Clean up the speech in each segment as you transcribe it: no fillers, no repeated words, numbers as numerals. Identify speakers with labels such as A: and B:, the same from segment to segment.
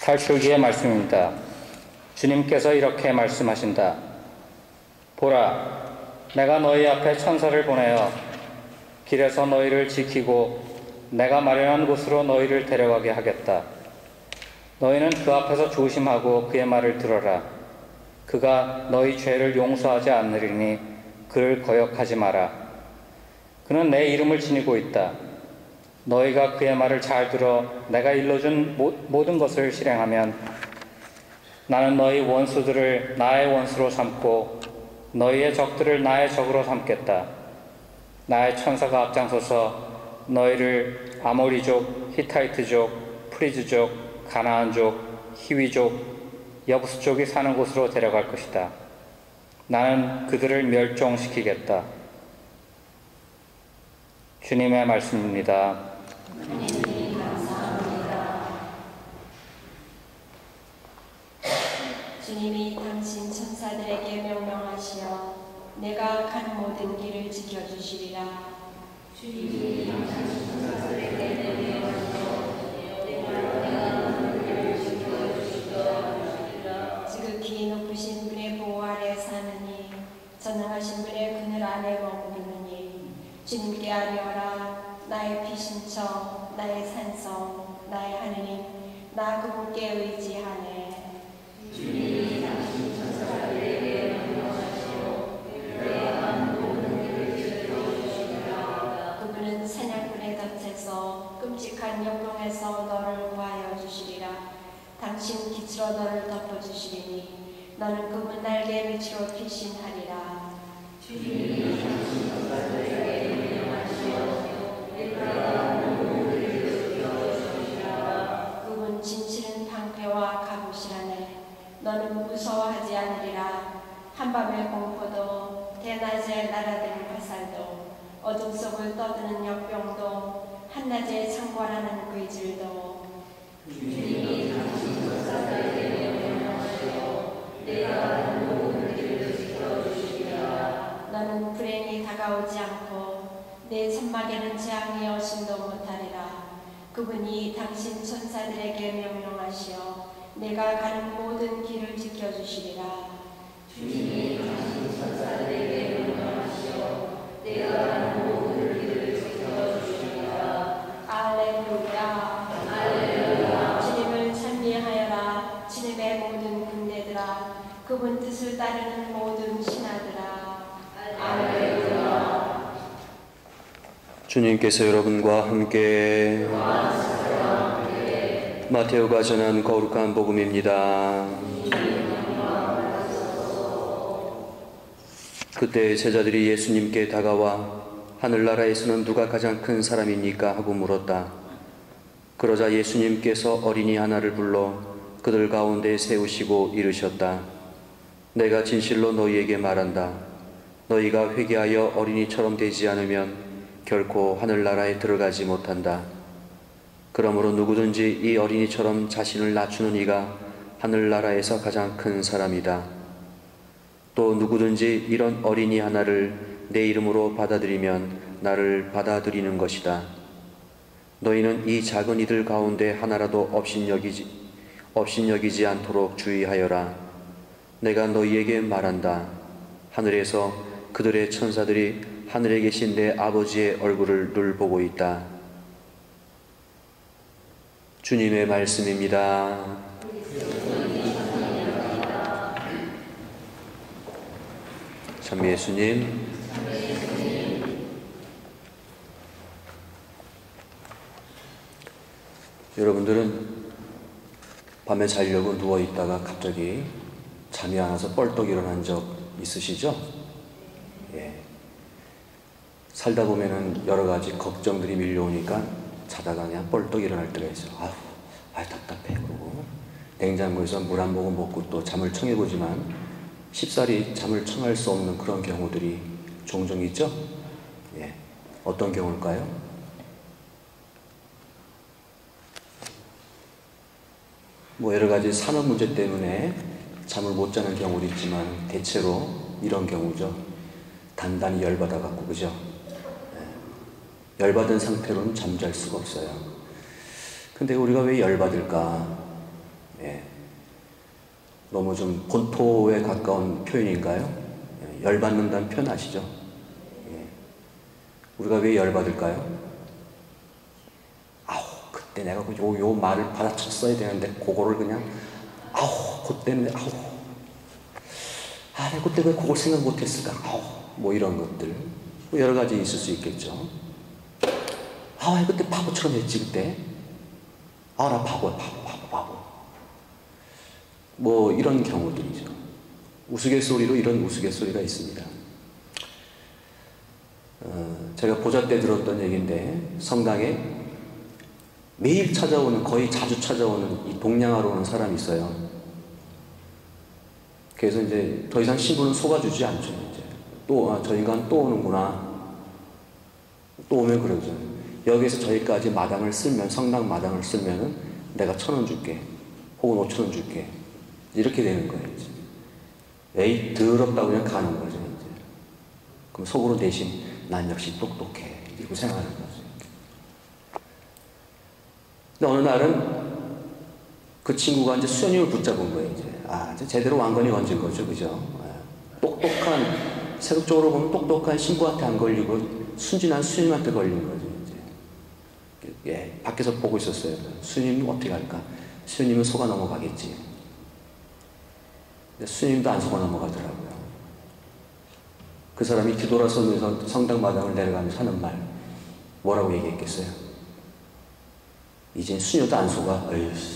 A: 탈출기의 말씀입니다. 주님께서 이렇게 말씀하신다. 보라, 내가 너희 앞에 천사를 보내어 길에서 너희를 지키고 내가 마련한 곳으로 너희를 데려가게 하겠다. 너희는 그 앞에서 조심하고 그의 말을 들어라. 그가 너희 죄를 용서하지 않으리니 그를 거역하지 마라. 그는 내 이름을 지니고 있다. 너희가 그의 말을 잘 들어 내가 일러준 모든 것을 실행하면 나는 너희 원수들을 나의 원수로 삼고 너희의 적들을 나의 적으로 삼겠다. 나의 천사가 앞장서서 너희를 아모리족, 히타이트족, 프리즈족, 가나안족, 히위족, 여부스족이 사는 곳으로 데려갈 것이다. 나는 그들을 멸종시키겠다. 주님의 말씀입니다.
B: 주님 감사합니다. 주님이 당신 천사들에게 명령하시어 내가 가는 모든 길을 지켜주시리라. 주님이 당신 천사들에게 명령하시어 내가 가는 모든 길을 지켜주시리라. 지극히 높으신 분의 보호 아래 사느니 전능하신 분의 그늘 안에 머무르느니 주님께 아뢰어라. 나의 피신처, 나의 산성, 나의 하느님, 나 그분께 의지하네. 주님이 당신 천사들에게 명령하시오 내가 가는 모든 길을 지켜주시리라. 그분은 사냥꾼의 덫에서 끔찍한 역경에서 너를 구하여 주시리라. 당신 빛으로 너를 덮어주시리니 너는 그분 날개 밑으로 피신하리라. 주님이 당신 천사들에게 명령하시오 그분 진실은 방패와 갑옷이라네. 너는 무서워하지 않으리라. 한밤의 공포도 대낮에 날아드는 화살도 어둠 속을 떠드는 역병도 한낮에 창궐하는 그이질도 주님이 당신 천사들에게 명령하시오 내가 가는 모든 길을 지켜주시리라. 너는 불행이 다가오지 않고 내 천막에는 재앙이 어심도 못하리라. 그분이 당신 천사들에게 명령하시어 내가 가는 모든 길을 지켜주시리라. 주님이 당신 천사들에게 명령하시어 내가 가는 모든 길을 지켜주시리라. 알렐루야. 알렐루야. 주님을 찬미하여라. 주님의 모든 군대들아, 그분 뜻을 따르는 모든 신하들아. 알렐루야.
C: 주님께서 여러분과 함께 마테오가 전한 거룩한 복음입니다. 그때 제자들이 예수님께 다가와 하늘나라에서는 누가 가장 큰 사람입니까? 하고 물었다. 그러자 예수님께서 어린이 하나를 불러 그들 가운데 세우시고 이르셨다. 내가 진실로 너희에게 말한다. 너희가 회개하여 어린이처럼 되지 않으면 결코 하늘나라에 들어가지 못한다. 그러므로 누구든지 이 어린이처럼 자신을 낮추는 이가 하늘나라에서 가장 큰 사람이다. 또 누구든지 이런 어린이 하나를 내 이름으로 받아들이면 나를 받아들이는 것이다. 너희는 이 작은 이들 가운데 하나라도 업신여기지 않도록 주의하여라. 내가 너희에게 말한다. 하늘에서 그들의 천사들이 하늘에 계신 내 아버지의 얼굴을 늘 보고 있다. 주님의 말씀입니다. 참 예수님. 여러분들은 밤에 자려고 누워 있다가 갑자기 잠이 안 와서 뻘떡 일어난 적 있으시죠? 예. 살다 보면은 여러 가지 걱정들이 밀려오니까 자다가 그냥 뻘떡 일어날 때가 있어요. 아유 답답해. 그러고 냉장고에서 물 한 모금 먹고 또 잠을 청해보지만 쉽사리 잠을 청할 수 없는 그런 경우들이 종종 있죠? 예. 어떤 경우일까요? 뭐 여러 가지 산업 문제 때문에 잠을 못 자는 경우도 있지만 대체로 이런 경우죠. 단단히 열받아 갖고, 그죠? 열받은 상태로는 잠잘 수가 없어요. 근데 우리가 왜 열받을까? 예. 너무 좀 본토에 가까운 표현인가요? 예. 열받는다는 표현 아시죠? 예. 우리가 왜 열받을까요? 아우, 그때 내가 요 말을 받아쳤어야 되는데, 그거를 그냥, 아우, 그때는, 아우, 내가 그때 왜 그걸 생각 못했을까? 아우, 뭐 이런 것들. 뭐 여러 가지 있을 수 있겠죠. 왜 그때 바보처럼 했지, 그때? 나 바보야, 바보. 뭐 이런 경우들이죠. 우스갯소리로 이런 우스갯소리가 있습니다. 제가 보자 때 들었던 얘기인데, 성당에 매일 찾아오는, 거의 자주 찾아오는 이 동냥하러 오는 사람이 있어요. 그래서 이제 더 이상 신부는 속아주지 않죠. 이제 저 인간 또 오는구나. 또 오면 그러죠. 여기서 저기까지 마당을 쓸면, 성당 마당을 쓸면은 내가 1,000원 줄게. 혹은 5,000원 줄게. 이렇게 되는 거예요, 이제. 에이, 더럽다고 그냥 가는 거죠, 이제. 그럼 속으로 대신 난 역시 똑똑해. 이러고 생각하는 거죠. 근데 어느 날은 그 친구가 이제 수녀님을 붙잡은 거예요, 이제. 이제 제대로 왕건이 건진 거죠, 그죠? 똑똑한, 세속적으로 보면 똑똑한 신부한테 안 걸리고 순진한 수녀님한테 걸린 거죠, 이제. 예, 밖에서 보고 있었어요. 수녀님은 어떻게 할까? 수녀님은 속아 넘어가겠지. 근데 수녀님도 안 속아 넘어가더라고요. 그 사람이 뒤돌아서면서 성당 마당을 내려가면서 하는 말, 뭐라고 얘기했겠어요? 이제 수녀도 안 속아.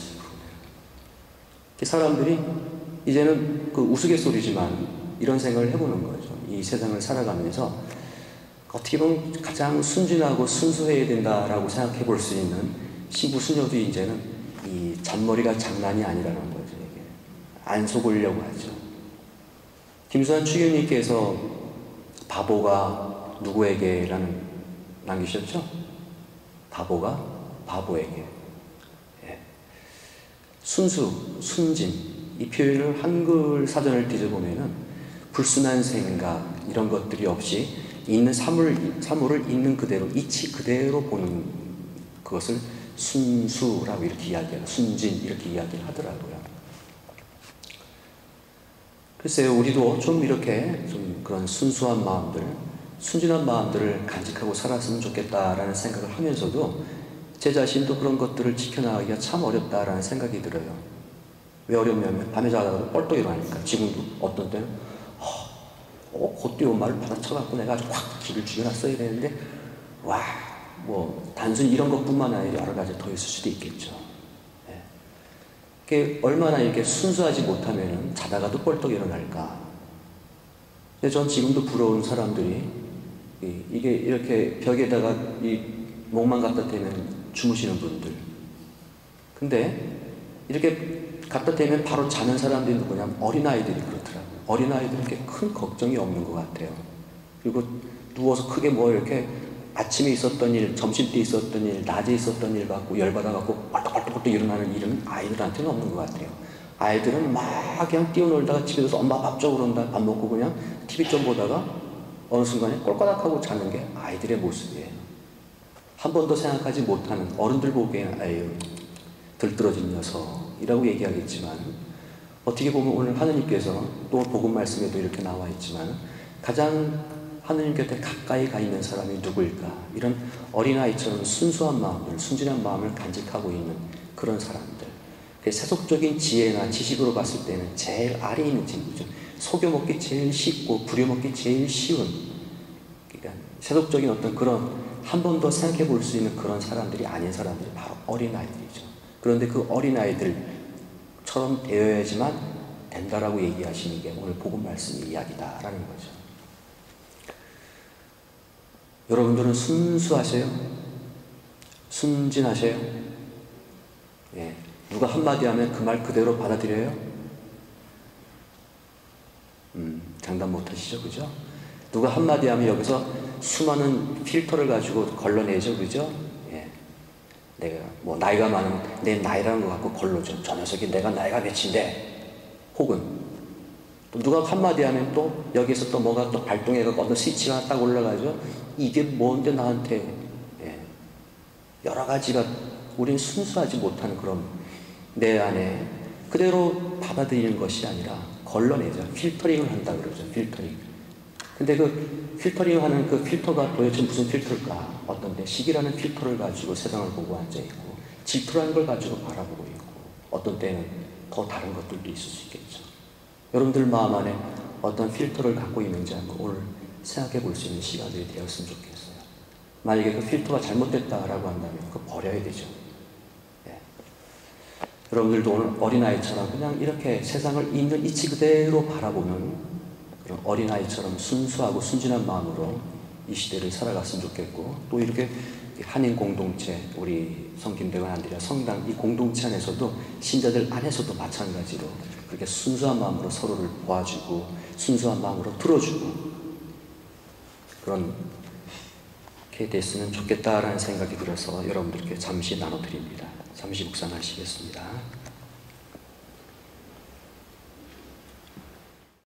C: 사람들이 이제는 그 우스갯소리지만 이런 생각을 해보는 거죠. 이 세상을 살아가면서 어떻게 보면 가장 순진하고 순수해야 된다라고 생각해 볼 수 있는 신부 수녀도 이제는 이 잔머리가 장난이 아니라는 거죠. 이게. 안 속으려고 하죠. 김수환 추기님께서 바보가 누구에게라는 남기셨죠? 바보가 바보에게. 예. 순수, 순진, 이 표현을 한글 사전을 뒤져보면은 불순한 생각 이런 것들이 없이 있는 사물을 있는 그대로, 이치 그대로 보는 그것을 순수라고 이렇게 이야기해요. 순진 이렇게 이야기를 하더라고요. 글쎄요, 우리도 좀 이렇게 좀 그런 순수한 마음들, 순진한 마음들을 간직하고 살았으면 좋겠다라는 생각을 하면서도 제 자신도 그런 것들을 지켜나가기가 참 어렵다라는 생각이 들어요. 왜 어렵냐면 밤에 자다가도 뻘떡 일어나니까. 지금도 어떤 때는 그때 요 말을 받아쳐갖고 내가 아주 확 기를 죽여놨어야 되는데 뭐 단순히 이런 것뿐만 아니라 여러 가지 더 있을 수도 있겠죠. 예. 그게 얼마나 이렇게 순수하지 못하면 자다가도 뻘떡 일어날까. 근데 전 지금도 부러운 사람들이 이게 이렇게 벽에다가 이 목만 갖다 대면 주무시는 분들. 근데 이렇게 갖다 대면 바로 자는 사람들이 누구냐면 어린아이들이 그렇더라고요. 어린아이들은 이렇게 큰 걱정이 없는 것 같아요. 그리고 누워서 크게 뭐 이렇게 아침에 있었던 일, 점심때 있었던 일, 낮에 있었던 일 갖고 열받아갖고 벌떡벌떡 일어나는 일은 아이들한테는 없는 것 같아요. 아이들은 막 그냥 뛰어놀다가 집에 가서 엄마 밥 줘 그런다. 밥 먹고 그냥 TV 좀 보다가 어느 순간에 꼴까닥하고 자는 게 아이들의 모습이에요. 한 번도 생각하지 못하는, 어른들 보기에는 아유 들뜨러진 녀석이라고 얘기하겠지만, 어떻게 보면 오늘 하느님께서 또 복음 말씀에도 이렇게 나와 있지만 가장 하느님 곁에 가까이 가 있는 사람이 누구일까? 이런 어린아이처럼 순수한 마음들, 순진한 마음을 간직하고 있는 그런 사람들. 세속적인 지혜나 지식으로 봤을 때는 제일 아래 있는 친구죠. 속여먹기 제일 쉽고 부려먹기 제일 쉬운, 그러니까 세속적인 어떤 그런 한 번 더 생각해 볼 수 있는 그런 사람들이 아닌 사람들이 바로 어린아이들이죠. 그런데 그 어린아이들처럼 되어야지만 된다라고 얘기하시는 게 오늘 복음 말씀의 이야기다라는 거죠. 여러분들은 순수하세요? 순진하세요? 예. 누가 한마디 하면 그 말 그대로 받아들여요? 장담 못 하시죠? 그죠? 누가 한마디 하면 여기서 수많은 필터를 가지고 걸러내죠? 그죠? 예. 내가 뭐 나이가 많으면 내 나이라는 거 갖고 걸러줘. 저 녀석이 내가 나이가 몇인데. 혹은 또 누가 한마디 하면 또 여기서 또 뭐가 또 발동해가지고 어떤 스위치가 딱 올라가죠? 이게 뭔데 나한테. 예. 여러 가지가 우린 순수하지 못하는 그런 내 안에 그대로 받아들이는 것이 아니라 걸러내죠. 필터링을 한다 그러죠. 필터링. 근데 그 필터링 하는 그 필터가 도대체 무슨 필터일까? 어떤 때 시기라는 필터를 가지고 세상을 보고 앉아있고, 질투라는 걸 가지고 바라보고 있고, 어떤 때는 더 다른 것들도 있을 수 있겠죠. 여러분들 마음 안에 어떤 필터를 갖고 있는지 한번 오늘 생각해 볼 수 있는 시간들이 되었으면 좋겠어요. 만약에 그 필터가 잘못됐다라고 한다면 그거 버려야 되죠. 예. 여러분들도 오늘 어린아이처럼 그냥 이렇게 세상을 있는 이치 그대로 바라보는 그런 어린아이처럼 순수하고 순진한 마음으로 이 시대를 살아갔으면 좋겠고, 또 이렇게 한인 공동체, 우리 성김대관 안드레아 성당 이 공동체 안에서도 신자들 안에서도 마찬가지로 그렇게 순수한 마음으로 서로를 도와주고 순수한 마음으로 들어주고 그렇게 됐으면 좋겠다라는 생각이 들어서 여러분들께 잠시 나눠드립니다. 잠시 묵상하시겠습니다.